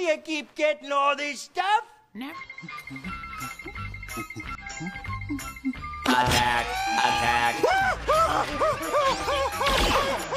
you keep getting all this stuff? Never. Attack! Attack!